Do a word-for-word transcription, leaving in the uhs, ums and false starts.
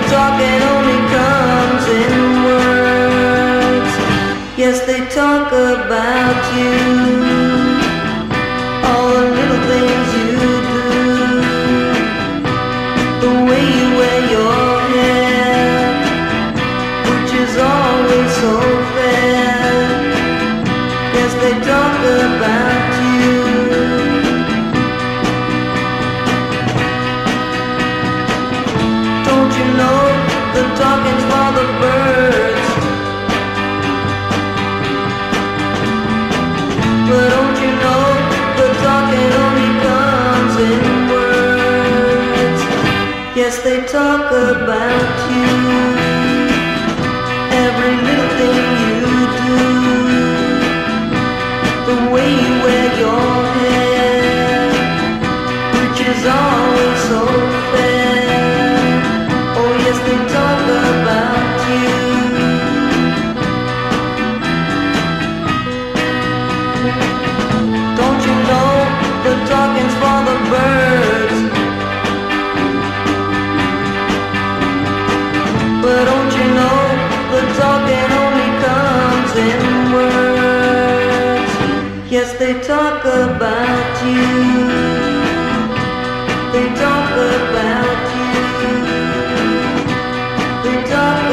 talking only comes in words. Yes, they talk about you, all the little things you do, the way you wear your hair, which is always so fair. Yes, they talk about you. Don't you know the talking's for the birds? But don't you know the talking only comes in words? Yes, they talk about you, every little thing you do, the way you wear your hair, which is always so fair. Oh yes, they talk about you. Don't you know the talking's for the birds? But don't you know the talking only comes in words? Yes, they talk about you. They talk about you. They talk